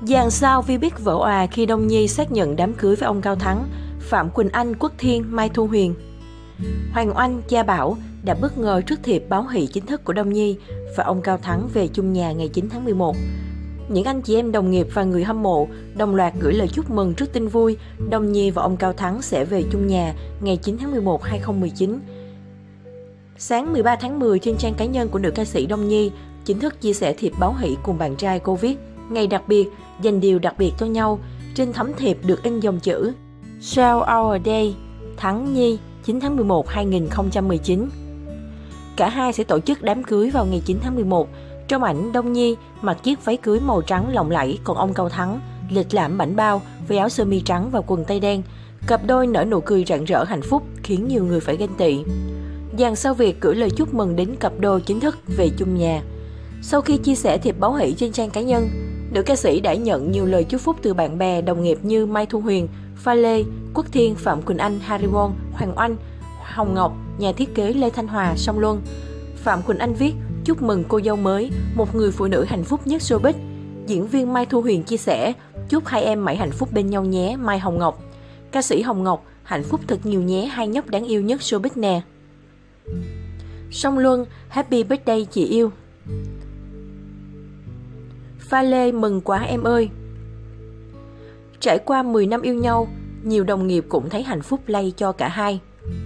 Dàn sao Vi biết vỡ òa khi Đông Nhi xác nhận đám cưới với ông Cao Thắng, Phạm Quỳnh Anh, Quốc Thiên, Mai Thu Huyền. Hoàng Oanh, Gia Bảo đã bất ngờ trước thiệp báo hỷ chính thức của Đông Nhi và ông Cao Thắng về chung nhà ngày 9 tháng 11. Những anh chị em đồng nghiệp và người hâm mộ đồng loạt gửi lời chúc mừng trước tin vui Đông Nhi và ông Cao Thắng sẽ về chung nhà ngày 9 tháng 11, 2019. Sáng 13 tháng 10, trên trang cá nhân của nữ ca sĩ Đông Nhi chính thức chia sẻ thiệp báo hỷ cùng bạn trai cô viết ngày đặc biệt, dành điều đặc biệt cho nhau. Trên tấm thiệp được in dòng chữ Share our day, Thắng Nhi, 9 tháng 11, 2019. Cả hai sẽ tổ chức đám cưới vào ngày 9 tháng 11. Trong ảnh, Đông Nhi mặc chiếc váy cưới màu trắng lộng lẫy, còn ông Cao Thắng lịch lãm bảnh bao với áo sơ mi trắng và quần tây đen. Cặp đôi nở nụ cười rạng rỡ hạnh phúc khiến nhiều người phải ganh tị. Dàn sao Việt gửi lời chúc mừng đến cặp đôi chính thức về chung nhà. Sau khi chia sẻ thiệp báo hỷ trên trang cá nhân, nữ ca sĩ đã nhận nhiều lời chúc phúc từ bạn bè, đồng nghiệp như Mai Thu Huyền, Pha Lê, Quốc Thiên, Phạm Quỳnh Anh, Harry Won, Hoàng Oanh, Hồng Ngọc, nhà thiết kế Lê Thanh Hòa, Song Luân. Phạm Quỳnh Anh viết chúc mừng cô dâu mới, một người phụ nữ hạnh phúc nhất showbiz. Diễn viên Mai Thu Huyền chia sẻ chúc hai em mãi hạnh phúc bên nhau nhé, Mai Hồng Ngọc. Ca sĩ Hồng Ngọc hạnh phúc thật nhiều nhé, hai nhóc đáng yêu nhất showbiz nè. Song Luân happy birthday chị yêu. Pha Lê mừng quá em ơi. Trải qua 10 năm yêu nhau, nhiều đồng nghiệp cũng thấy hạnh phúc lay cho cả hai.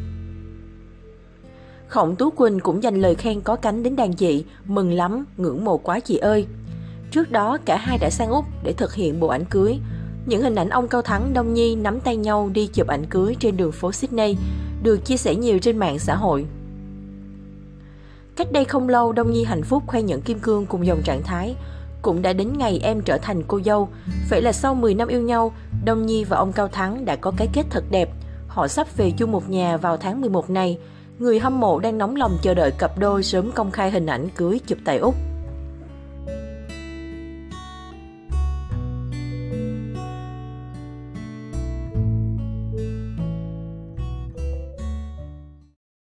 Khổng Tú Quỳnh cũng dành lời khen có cánh đến đàn chị, mừng lắm, ngưỡng mộ quá chị ơi. Trước đó, cả hai đã sang Úc để thực hiện bộ ảnh cưới. Những hình ảnh ông Cao Thắng, Đông Nhi nắm tay nhau đi chụp ảnh cưới trên đường phố Sydney được chia sẻ nhiều trên mạng xã hội. Cách đây không lâu, Đông Nhi hạnh phúc khoe nhẫn kim cương cùng dòng trạng thái. Cũng đã đến ngày em trở thành cô dâu. Vậy là sau 10 năm yêu nhau, Đông Nhi và ông Cao Thắng đã có cái kết thật đẹp. Họ sắp về chung một nhà vào tháng 11 này. Người hâm mộ đang nóng lòng chờ đợi cặp đôi sớm công khai hình ảnh cưới chụp tại Úc.